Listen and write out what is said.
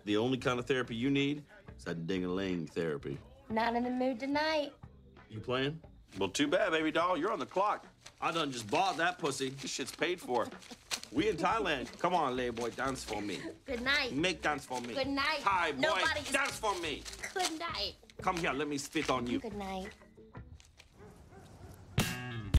The only kind of therapy you need is that Ding-A-Ling therapy. Not in the mood tonight. You playing? Well, too bad, baby doll. You're on the clock. I done just bought that pussy. This shit's paid for. We in Thailand. Come on, lay boy, dance for me. Good night. Make dance for me. Good night. Thai boy, Nobody's... dance for me. Good night. Come here, let me spit on you. Good night.